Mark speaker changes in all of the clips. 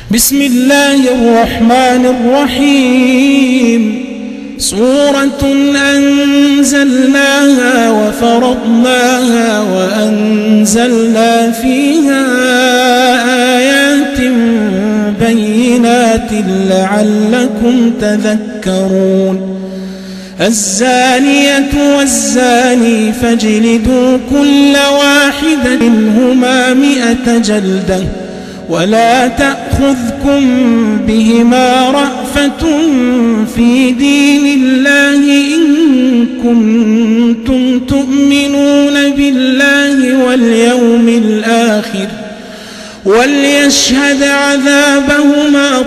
Speaker 1: بسم الله الرحمن الرحيم. سورة أنزلناها وفرضناها وأنزلنا فيها آيات بينات لعلكم تذكرون. الزانية والزاني فاجلدوا كل واحد منهما 100 جلدة ولا تأخذكم بهما رأفة في دين الله إن كنتم تؤمنون بالله واليوم الآخر وليشهد عذابهما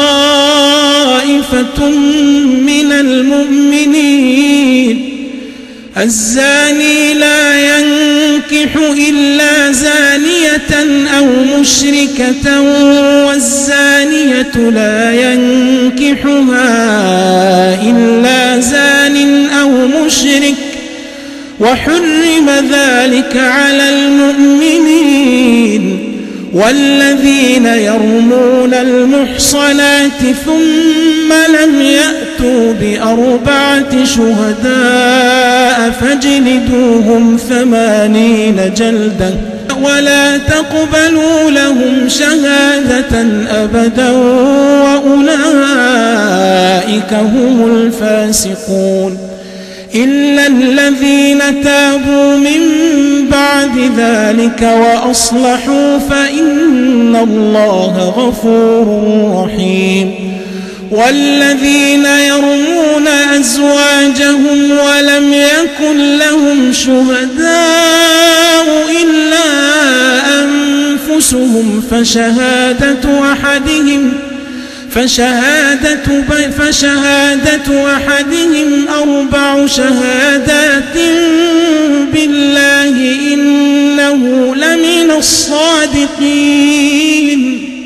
Speaker 1: طائفة من المؤمنين. الزاني لا ينكح إلا زانية أو مشركة والزانية لا ينكحها إلا زان أو مشرك وحرم ذلك على المؤمنين. والذين يرمون المحصنات ثم لم يأتوا ب4 شهداء فاجلدوهم 80 جلدة ولا تقبلوا لهم شهادة أبدا وأولئك هم الفاسقون. إلا الذين تابوا من بعد ذلك وأصلحوا فإن الله غفور رحيم. والذين يرمون أزواجهم ولم يكن لهم شهداء إلا أنفسهم فشهادة أحدهم 4 شهادات بالله إنه لمن الصادقين.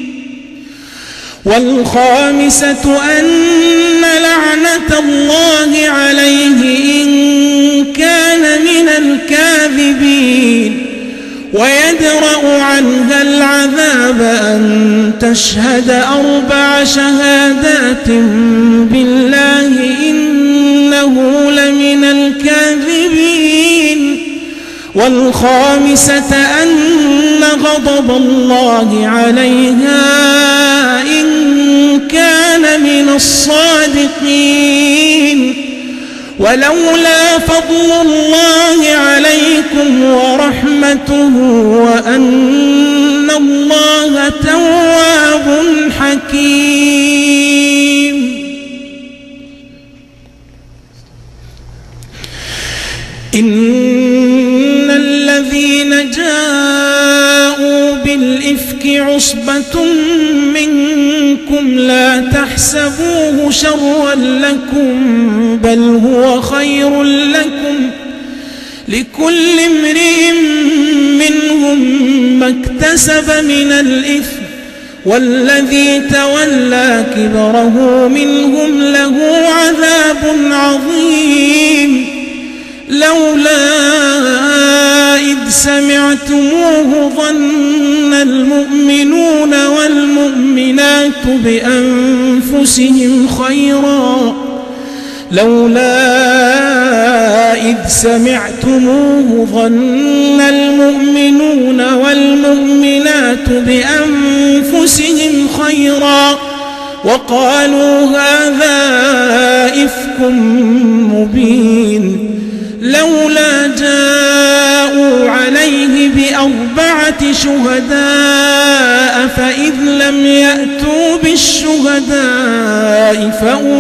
Speaker 1: والخامسة أن لعنة الله عليه إن كان من الكاذبين. ويدرأ عنها العذاب أن تشهد 4 شهادات بالله إنه لمن الكاذبين. والخامسة أن غضب الله عليها إن كان من الصادقين. ولولا فضل الله عليكم ورحمته وأن الله تواب حكيم. إن الذين جاءوا بالإفك عصبة منكم لا تحسبوه شرا لكم بل هو خير لكم لكل امرئ منهم ما اكتسب من الإثم والذي تولى كبره منهم له عذاب عظيم. لولا إذ سمعتموه ظن المؤمنون والمؤمنات بأنفسهم خيرا وقالوا هذا إفك مبين. لولا جاءوا عليه ب4 شهداء فإذ لم يأتوا بالشهداء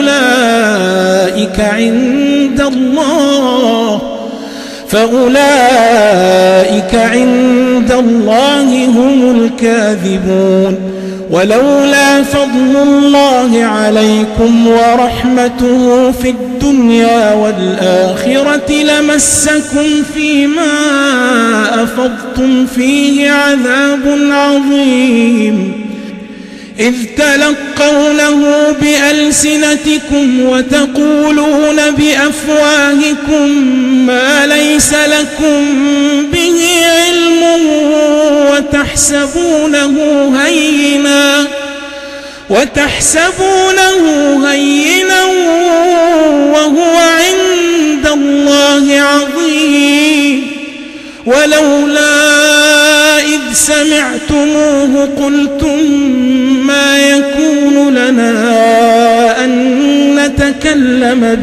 Speaker 1: فأولئك عند الله هم الكاذبون. ولولا فضل الله عليكم ورحمته في الدنيا والآخرة لمسكم فيما أفضتم فيه عذاب عظيم. إذ تلقونه بألسنتكم وتقولون بأفواهكم ما ليس لكم به علم وتحسبونه هينا وتحسبونه هينا وهو عند الله عظيم ولولا إذ سمعتموه قلتم ما يكون لنا أن نتكلم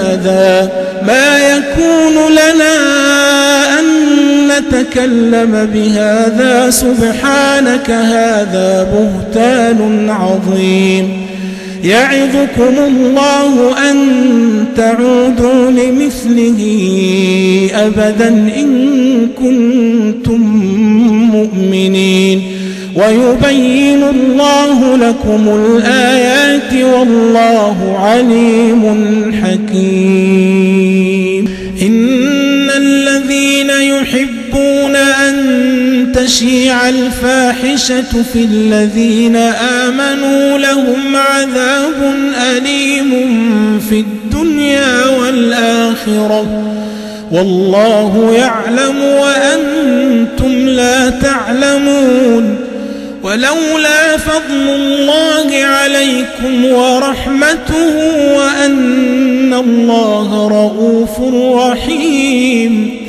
Speaker 1: بهذا سبحانك هذا بهتان عظيم يعظكم الله أن تعودوا لمثله أبدا إن كنتم مؤمنين ويبين الله لكم الآيات والله عليم حكيم إن الذين يحبون أن تشيع الفاحشة في الذين آمنوا لهم عذاب أليم في الدنيا والآخرة والله يعلم وأنتم لا تعلمون ولولا فضل الله عليكم ورحمته وأن الله رؤوف رحيم